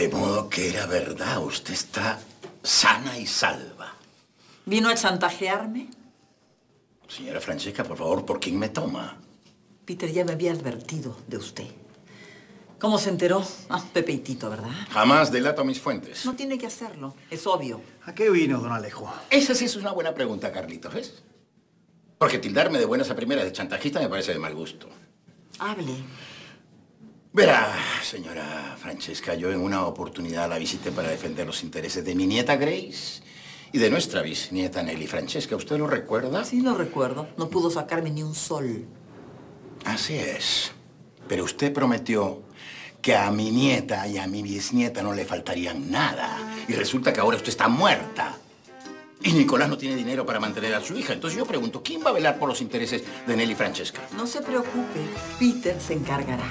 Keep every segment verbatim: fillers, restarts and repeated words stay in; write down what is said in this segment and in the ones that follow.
De modo que era verdad, usted está sana y salva. ¿Vino a chantajearme? Señora Francesca, por favor, ¿por quién me toma? Peter ya me había advertido de usted. ¿Cómo se enteró? Ah, Pepe y Tito, ¿verdad? Jamás delato a mis fuentes. No tiene que hacerlo, es obvio. ¿A qué vino, don Alejo? Esa sí es una buena pregunta, Carlitos, ¿ves? Porque tildarme de buenas a primeras de chantajista me parece de mal gusto. Hable. Verá, señora Francesca, yo en una oportunidad la visité para defender los intereses de mi nieta Grace y de nuestra bisnieta Nelly Francesca. ¿Usted lo recuerda? Sí, lo recuerdo. No pudo sacarme ni un sol. Así es. Pero usted prometió que a mi nieta y a mi bisnieta no le faltarían nada. Y resulta que ahora usted está muerta. Y Nicolás no tiene dinero para mantener a su hija. Entonces yo pregunto, ¿quién va a velar por los intereses de Nelly Francesca? No se preocupe, Peter se encargará.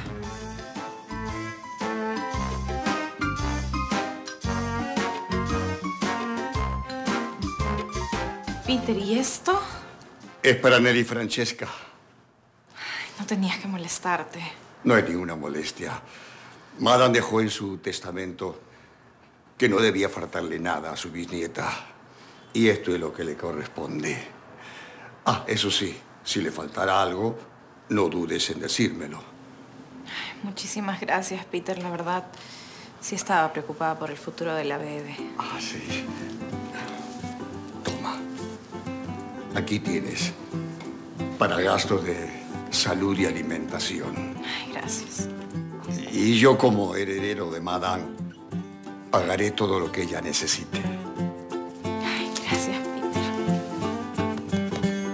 Peter, ¿y esto? Es para Nelly Francesca. Ay, no tenías que molestarte. No hay ninguna molestia. Madame dejó en su testamento que no debía faltarle nada a su bisnieta. Y esto es lo que le corresponde. Ah, eso sí, si le faltara algo, no dudes en decírmelo. Ay, muchísimas gracias, Peter. La verdad, sí estaba preocupada por el futuro de la bebé. Ah, sí. Toma. Aquí tienes. Para gastos de salud y alimentación. Ay, gracias. Y yo, como heredero de Madame, pagaré todo lo que ella necesite. Ay, gracias, Peter.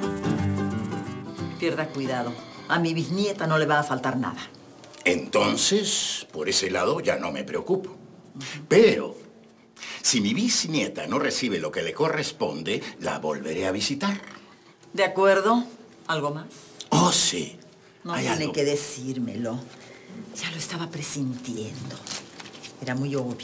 Pierda cuidado. A mi bisnieta no le va a faltar nada. Entonces, por ese lado ya no me preocupo. Pero, si mi bisnieta no recibe lo que le corresponde, la volveré a visitar. ¿De acuerdo? ¿Algo más? Oh, sí. No Hay tiene algo. que decírmelo. Ya lo estaba presintiendo. Era muy obvio.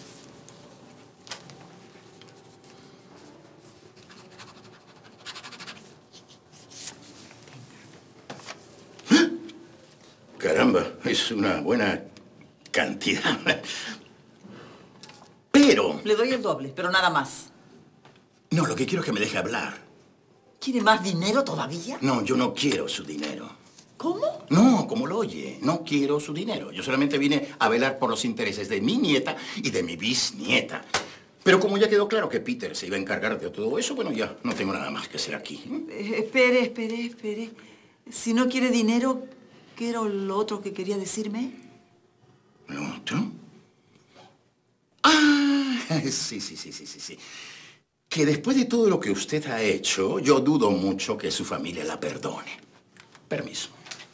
Caramba, es una buena cantidad. Pero... Le doy el doble, pero nada más. No, lo que quiero es que me deje hablar. ¿Quiere más dinero todavía? No, yo no quiero su dinero. ¿Cómo? No, como lo oye, no quiero su dinero. Yo solamente vine a velar por los intereses de mi nieta y de mi bisnieta. Pero como ya quedó claro que Peter se iba a encargar de todo eso, bueno, ya no tengo nada más que hacer aquí. Eh, espere, espere, espere. Si no quiere dinero, ¿qué era lo otro que quería decirme? ¿Lo otro? Ah, sí, sí, sí, sí, sí, sí. Que después de todo lo que usted ha hecho, yo dudo mucho que su familia la perdone. Permiso.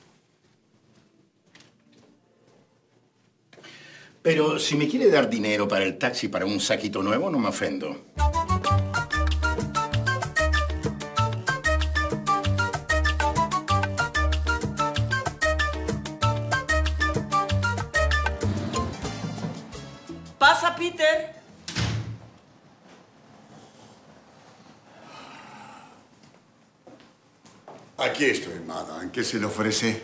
Pero si me quiere dar dinero para el taxi para un saquito nuevo, no me ofendo. ¡Pasa, Peter! Aquí estoy, Madame. ¿Qué se le ofrece?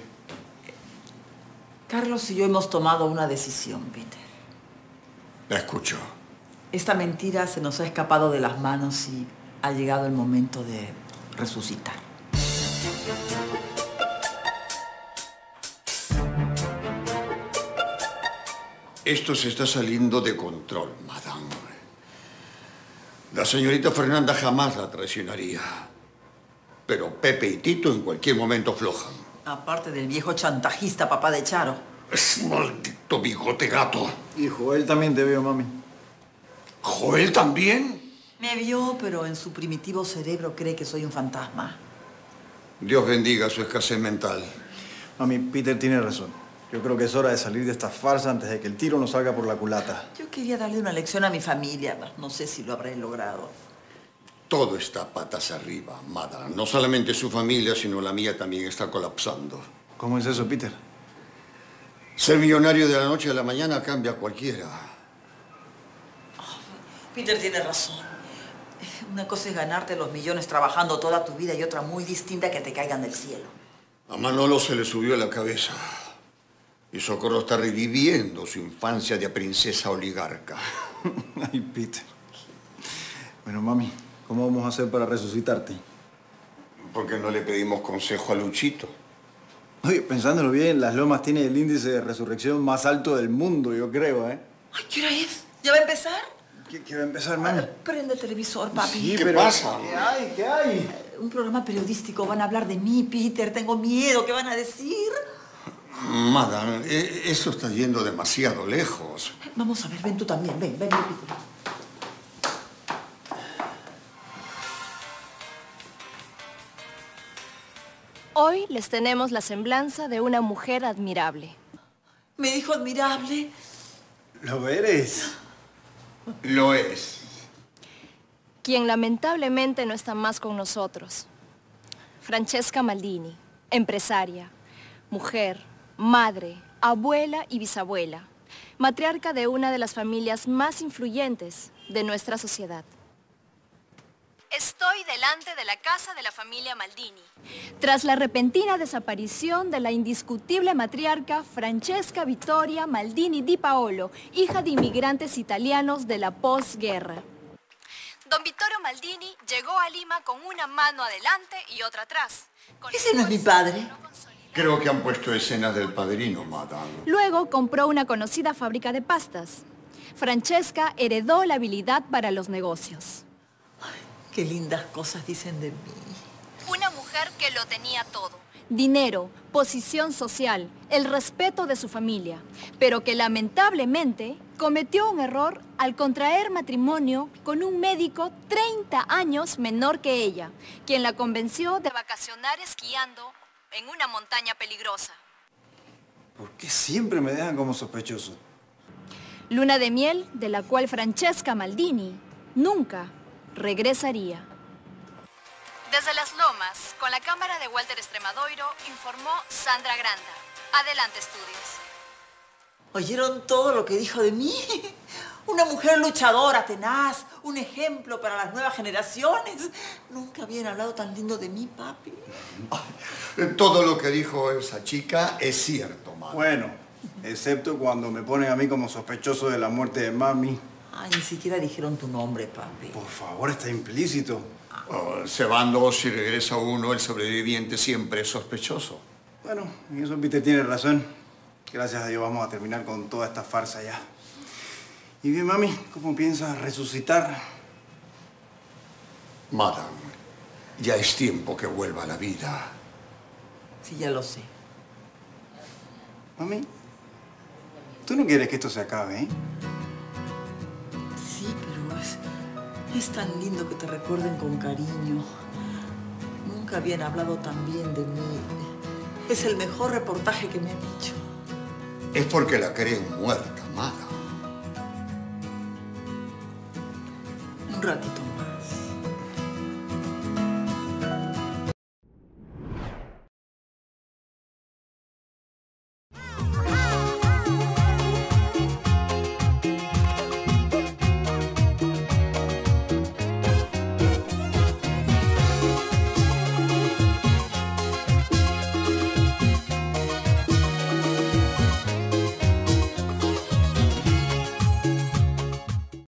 Carlos y yo hemos tomado una decisión, Peter. La escucho. Esta mentira se nos ha escapado de las manos y ha llegado el momento de resucitar. Esto se está saliendo de control, Madame. La señorita Fernanda jamás la traicionaría. Pero Pepe y Tito en cualquier momento aflojan. Aparte del viejo chantajista papá de Charo. Es maldito bigote gato. Y Joel también te veo, mami. ¿Joel también? Me vio, pero en su primitivo cerebro cree que soy un fantasma. Dios bendiga su escasez mental. Mami, Peter tiene razón. Yo creo que es hora de salir de esta farsa antes de que el tiro nos salga por la culata. Yo quería darle una lección a mi familia. No sé si lo habré logrado. Todo está patas arriba, Madame. No solamente su familia, sino la mía también está colapsando. ¿Cómo es eso, Peter? Ser millonario de la noche a la mañana cambia a cualquiera. Oh, Peter tiene razón. Una cosa es ganarte los millones trabajando toda tu vida y otra muy distinta que te caigan del cielo. A Manolo se le subió a la cabeza. Y Socorro está reviviendo su infancia de princesa oligarca. Ay, Peter. Bueno, mami, ¿cómo vamos a hacer para resucitarte? ¿Por qué no le pedimos consejo a Luchito? Oye, pensándolo bien, Las Lomas tiene el índice de resurrección más alto del mundo, yo creo, ¿eh? Ay, ¿qué hora es? ¿Ya va a empezar? ¿Qué, qué va a empezar, mami? Ah, prende el televisor, papi. Sí, ¿Qué pero... pasa? ¿Qué hay? ¿Qué hay? Un programa periodístico. Van a hablar de mí, Peter. Tengo miedo. ¿Qué van a decir? Madame, eh, eso está yendo demasiado lejos. Vamos a ver. Ven tú también. Ven, ven, ven, Peter. Hoy les tenemos la semblanza de una mujer admirable. Me dijo admirable. ¿Lo eres? Lo es. Quien lamentablemente no está más con nosotros. Francesca Maldini, empresaria, mujer, madre, abuela y bisabuela, matriarca de una de las familias más influyentes de nuestra sociedad. Estoy delante de la casa de la familia Maldini, tras la repentina desaparición de la indiscutible matriarca Francesca Vittoria Maldini di Paolo, hija de inmigrantes italianos de la posguerra. Don Vittorio Maldini llegó a Lima con una mano adelante y otra atrás. Ese no es mi padre. Creo que han puesto escenas del Padrino, madame. Luego compró una conocida fábrica de pastas. Francesca heredó la habilidad para los negocios. Qué lindas cosas dicen de mí. Una mujer que lo tenía todo. Dinero, posición social, el respeto de su familia, pero que lamentablemente cometió un error al contraer matrimonio con un médico treinta años menor que ella, quien la convenció de vacacionar esquiando en una montaña peligrosa. ¿Por qué siempre me dejan como sospechoso? Luna de miel de la cual Francesca Maldini nunca regresaría. Desde Las Lomas, con la cámara de Walter Extremadoiro, informó Sandra Granda. Adelante, estudios. ¿Oyeron todo lo que dijo de mí? Una mujer luchadora, tenaz, un ejemplo para las nuevas generaciones. Nunca habían hablado tan lindo de mí, papi. Todo lo que dijo esa chica es cierto, madame. Bueno, excepto cuando me ponen a mí como sospechoso de la muerte de mami. Ay, ni siquiera dijeron tu nombre, papi. Por favor, está implícito. Oh, se van dos y regresa uno, el sobreviviente siempre es sospechoso. Bueno, en eso Peter tiene razón. Gracias a Dios vamos a terminar con toda esta farsa ya. Y bien, mami, ¿cómo piensas resucitar? Madame, ya es tiempo que vuelva a la vida. Sí, ya lo sé. Mami, tú no quieres que esto se acabe, ¿eh? Sí, pero es, es tan lindo que te recuerden con cariño. Nunca habían hablado tan bien de mí. Es el mejor reportaje que me han hecho. Es porque la creen muerta, madame. Un ratito